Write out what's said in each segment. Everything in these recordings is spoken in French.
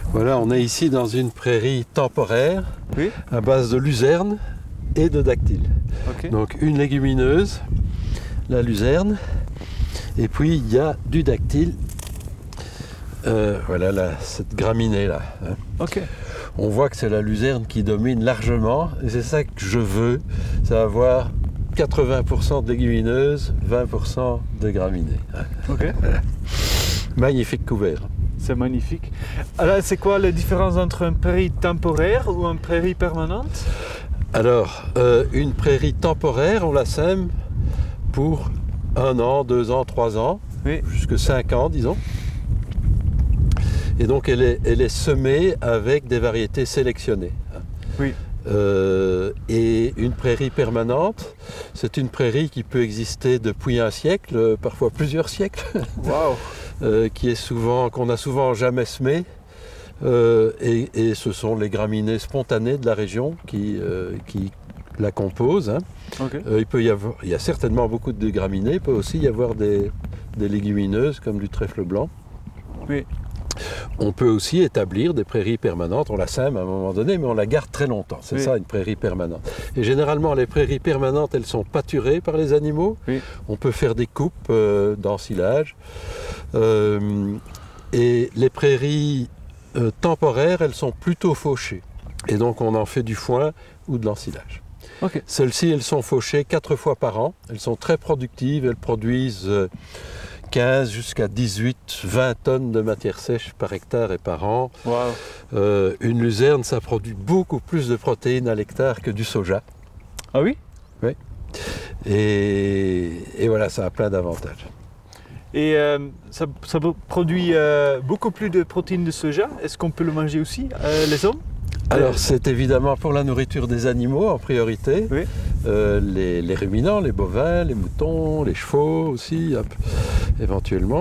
Voilà, on est ici dans une prairie temporaire à base de luzerne et de dactyle. Okay. Donc une légumineuse, la luzerne, et puis il y a du dactyle. Voilà cette graminée là. Hein. Okay. On voit que c'est la luzerne qui domine largement et c'est ça que je veux, c'est avoir 80% de légumineuses, 20% de graminées. Hein. Okay. Magnifique couvert. C'est magnifique. Alors c'est quoi la différence entre une prairie temporaire ou une prairie permanente? Alors, une prairie temporaire, on la sème pour 1 an, 2 ans, 3 ans, jusque 5 ans, disons. Et donc, elle est semée avec des variétés sélectionnées. Oui. Et une prairie permanente, c'est une prairie qui peut exister depuis un siècle, parfois plusieurs siècles, wow. qu'on a souvent jamais semée. Et ce sont les graminées spontanées de la région qui la composent. Hein. Okay. Il y a certainement beaucoup de graminées, il peut aussi y avoir des légumineuses comme du trèfle blanc. Oui. On peut aussi établir des prairies permanentes, on la sème à un moment donné, mais on la garde très longtemps. C'est ça une prairie permanente. Et généralement, les prairies permanentes, elles sont pâturées par les animaux. Oui. On peut faire des coupes d'ensilage. Et les prairies temporaires, elles sont plutôt fauchées. Et donc, on en fait du foin ou de l'ensilage. Okay. Celles-ci, elles sont fauchées 4 fois par an. Elles sont très productives, elles produisent 15 jusqu'à 18, 20 tonnes de matière sèche par hectare et par an. Wow. Une luzerne, ça produit beaucoup plus de protéines à l'hectare que du soja. Ah oui? Oui. Et voilà, ça a plein d'avantages. Et ça produit beaucoup plus de protéines de soja. Est-ce qu'on peut le manger aussi, les hommes? Alors c'est évidemment pour la nourriture des animaux en priorité, oui. Les ruminants, les bovins, les moutons, les chevaux aussi, éventuellement.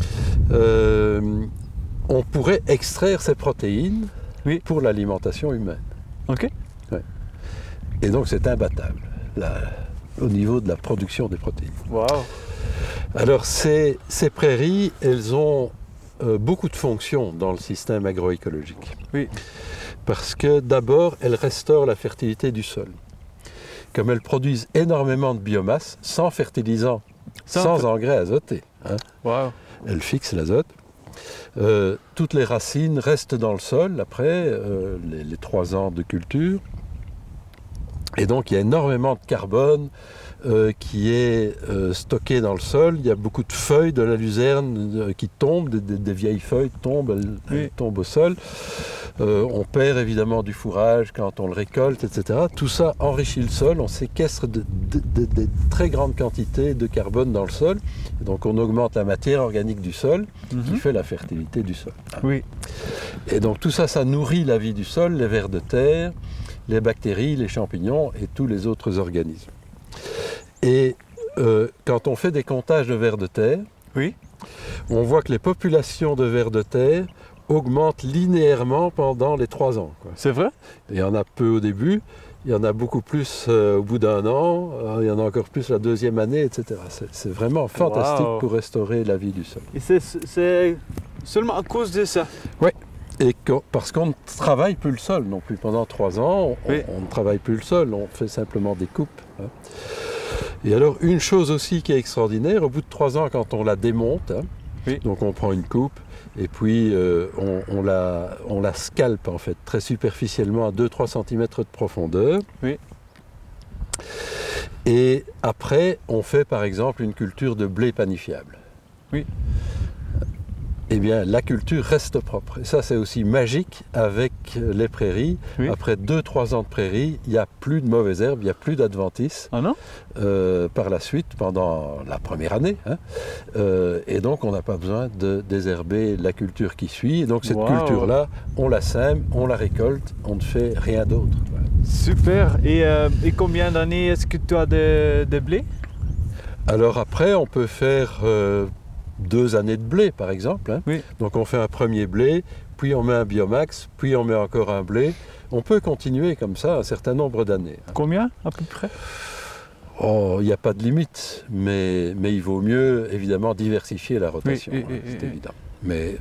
On pourrait extraire ces protéines pour l'alimentation humaine. Ok. Ouais. Et donc c'est imbattable au niveau de la production des protéines. Wow. Alors ces prairies, elles ont beaucoup de fonctions dans le système agroécologique. Oui. Parce que d'abord, elles restaurent la fertilité du sol. Comme elles produisent énormément de biomasse, sans fertilisant, sans engrais azotés. Hein. Wow. Elles fixent l'azote. Toutes les racines restent dans le sol après les 3 ans de culture. Et donc il y a énormément de carbone qui est stocké dans le sol. Il y a beaucoup de feuilles de la luzerne qui tombent, des vieilles feuilles tombent, elles tombent au sol. On perd évidemment du fourrage quand on le récolte, etc. Tout ça enrichit le sol, on séquestre de très grandes quantités de carbone dans le sol. Et donc on augmente la matière organique du sol qui fait la fertilité du sol. Oui. Et donc tout ça, ça nourrit la vie du sol, les vers de terre, les bactéries, les champignons et tous les autres organismes. Et quand on fait des comptages de vers de terre, on voit que les populations de vers de terre augmentent linéairement pendant les 3 ans. C'est vrai? Il y en a peu au début, il y en a beaucoup plus au bout d'1 an, il y en a encore plus la 2e année, etc. C'est vraiment fantastique pour restaurer la vie du sol. Et c'est seulement à cause de ça? Oui. Et parce qu'on ne travaille plus le sol non plus. Pendant 3 ans, on ne travaille plus le sol, on fait simplement des coupes. Hein. Et alors, une chose aussi qui est extraordinaire, au bout de 3 ans, quand on la démonte, hein, donc on prend une coupe, et puis on la scalpe en fait, très superficiellement à 2-3 cm de profondeur. Oui. Et après, on fait par exemple une culture de blé panifiable. Oui. Eh bien, la culture reste propre. Et ça, c'est aussi magique avec les prairies. Oui. Après 2-3 ans de prairies, il n'y a plus de mauvaises herbes, il n'y a plus d'adventices. Ah non? Par la suite, pendant la première année. Hein. Et donc, on n'a pas besoin de désherber la culture qui suit. Et donc, cette culture-là, on la sème, on la récolte, on ne fait rien d'autre. Voilà. Super. Et combien d'années est-ce que tu as de blé? Alors après, on peut faire 2 années de blé, par exemple. Hein. Oui. Donc on fait un premier blé, puis on met un biomax, puis on met encore un blé. On peut continuer comme ça un certain nombre d'années. Combien à peu près? Oh, il n'y a pas de limite, mais il vaut mieux évidemment diversifier la rotation, c'est évident. Mais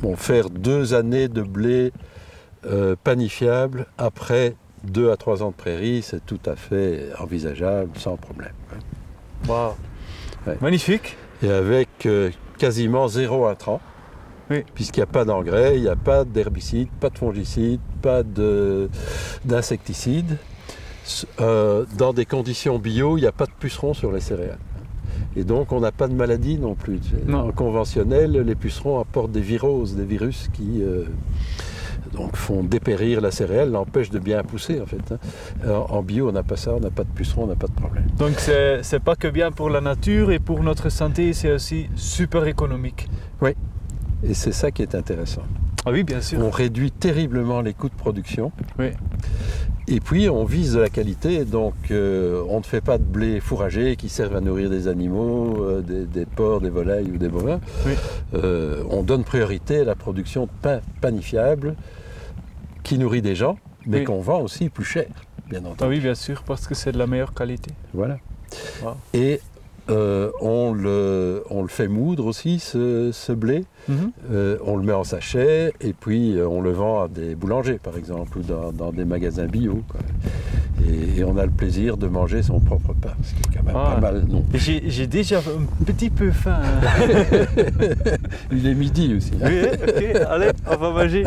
Bon, faire 2 années de blé panifiable après 2 à 3 ans de prairie, c'est tout à fait envisageable, sans problème. Waouh. Ouais. Magnifique. Et avec quasiment 0 intrant, oui. Puisqu'il n'y a pas d'engrais, il n'y a pas d'herbicide, pas de fongicide, pas d'insecticide. Dans des conditions bio, il n'y a pas de pucerons sur les céréales. Et donc on n'a pas de maladie non plus. Non. En conventionnel, les pucerons apportent des viroses, des virus qui donc font dépérir la céréale, l'empêchent de bien pousser en fait. En bio, on n'a pas ça, on n'a pas de pucerons, on n'a pas de problème. Donc c'est pas que bien pour la nature et pour notre santé, c'est aussi super économique. Oui, et c'est ça qui est intéressant. Ah oui, bien sûr. On réduit terriblement les coûts de production. Oui. Et puis on vise de la qualité, donc on ne fait pas de blé fourragé qui servent à nourrir des animaux, des porcs, des volailles ou des bovins. Oui. On donne priorité à la production de pain panifiable qui nourrit des gens, mais oui. qu'on vend aussi plus cher, bien entendu. Ah oui, bien sûr, parce que c'est de la meilleure qualité. Voilà. Wow. Et on le fait moudre aussi, ce blé. On le met en sachet et puis on le vend à des boulangers, par exemple, ou dans des magasins bio, quoi. Et on a le plaisir de manger son propre pain, ce qui est quand même pas mal non plus. J'ai déjà un petit peu faim. Il est midi aussi. Hein. Oui, ok, allez, on va manger.